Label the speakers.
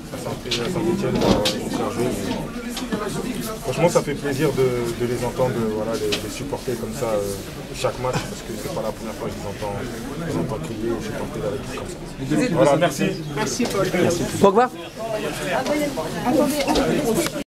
Speaker 1: à Saint-Etienne pour faire jouer. Franchement, ça fait plaisir de les entendre, voilà, les supporter comme ça chaque match, parce que c'est pas la première fois que je les entends crier et supporter la l'équipe comme ça. Voilà, merci.
Speaker 2: Merci Paul.
Speaker 3: Pogba.
Speaker 2: Attendez.